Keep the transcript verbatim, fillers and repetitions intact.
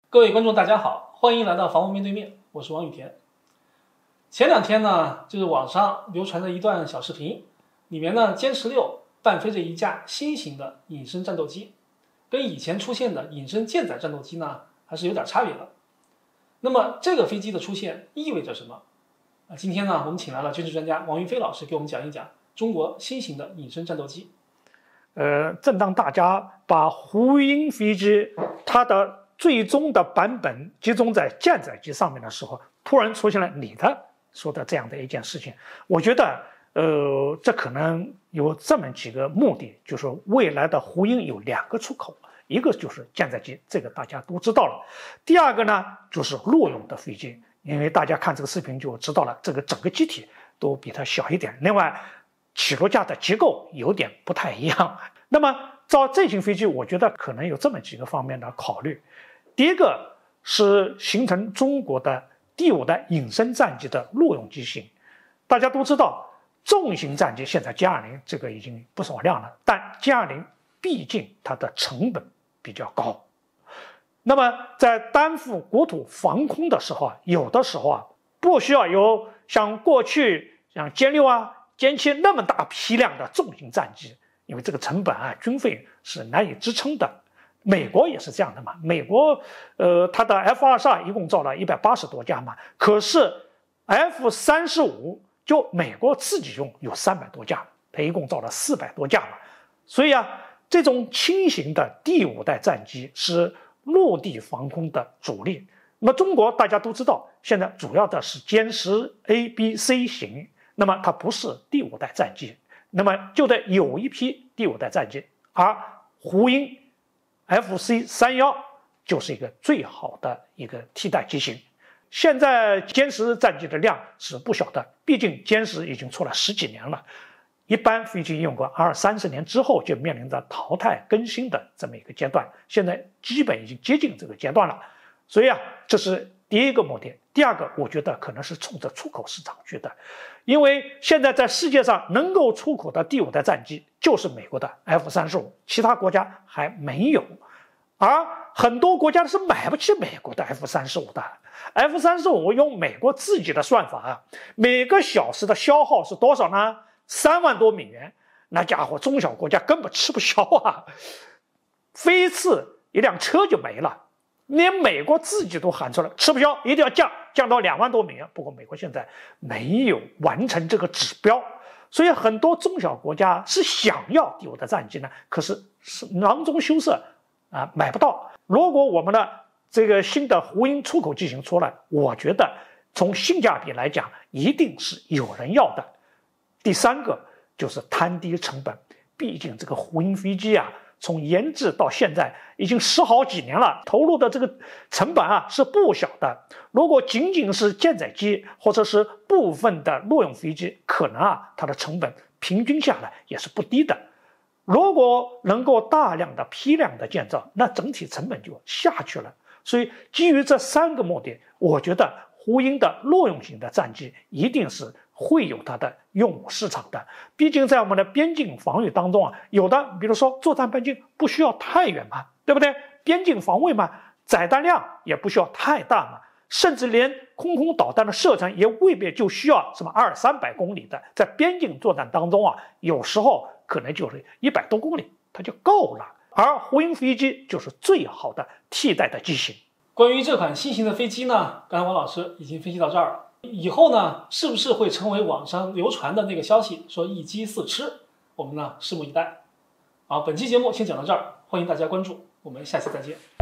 各位观众，大家好，欢迎来到房屋面对面，我是王宇田。前两天呢，就是网上流传着一段小视频，里面呢，歼十六伴飞着一架新型的隐身战斗机，跟以前出现的隐身舰载战斗机呢，还是有点差别的。那么这个飞机的出现意味着什么？啊，今天呢，我们请来了军事专家王云飞老师给我们讲一讲中国新型的隐身战斗机。 呃，正当大家把胡鹰飞机它的最终的版本集中在舰载机上面的时候，突然出现了你的说的这样的一件事情，我觉得，呃，这可能有这么几个目的，就是未来的胡鹰有两个出口，一个就是舰载机，这个大家都知道了；第二个呢，就是陆用的飞机，因为大家看这个视频就知道了，这个整个机体都比它小一点，另外起落架的结构有点不太一样。那么造这型飞机，我觉得可能有这么几个方面的考虑。第一个是形成中国的第五代隐身战机的陆用机型。大家都知道，重型战机现在歼二零这个已经不少量了，但歼二零毕竟它的成本比较高。那么在担负国土防空的时候啊，有的时候啊，不需要有像过去像歼六啊、歼七那么大批量的重型战机，因为这个成本啊、军费是难以支撑的。美国也是这样的嘛，美国呃，它的 F 二十二一共造了一百八十多架嘛，可是 F 三十五就美国自己用有三百多架，它一共造了四百多架嘛。所以啊，这种轻型的第五代战机是陆地防空的主力。那么中国大家都知道，现在主要的是歼十 A、B、C 型，那么它不是第五代战机，那么就得有一批第五代战机，而胡鹰 F C 三十一就是一个最好的一个替代机型。现在歼十战机的量是不小的，毕竟歼十已经出了十几年了，一般飞机用过二三十年之后就面临着淘汰更新的这么一个阶段，现在基本已经接近这个阶段了。所以啊，这是第一个目的。第二个，我觉得可能是冲着出口市场去的，因为现在在世界上能够出口的第五代战机就是美国的 F 三十五，其他国家还没有，而很多国家是买不起美国的 F 三十五的。F 三十五用美国自己的算法啊，每个小时的消耗是多少呢？三万多美元，那家伙中小国家根本吃不消啊，飞一次一辆车就没了。连美国自己都喊出来吃不消，一定要降降到两万多美元。不过美国现在没有完成这个指标，所以很多中小国家是想要第五代战机呢，可是是囊中羞涩啊，买不到。如果我们的这个新的胡鹰出口机型出来，我觉得从性价比来讲，一定是有人要的。第三个就是摊低成本，毕竟这个胡鹰飞机啊，从研制到现在已经十好几年了，投入的这个成本啊是不小的。如果仅仅是舰载机或者是部分的陆用飞机，可能啊它的成本平均下来也是不低的。如果能够大量的批量的建造，那整体成本就下去了。所以基于这三个目的，我觉得胡鹰的陆用型的战机一定是会有它的用武市场的。毕竟在我们的边境防御当中啊，有的比如说作战半径不需要太远嘛，对不对？边境防卫嘛，载弹量也不需要太大嘛，甚至连空空导弹的射程也未必就需要什么二三百公里的，在边境作战当中啊，有时候可能就是一百多公里它就够了。而胡鹰飞机就是最好的替代的机型。 关于这款新型的飞机呢，刚才王老师已经分析到这儿了。以后呢，是不是会成为网上流传的那个消息，说一机四吃？我们呢，拭目以待。好，本期节目先讲到这儿，欢迎大家关注，我们下期再见。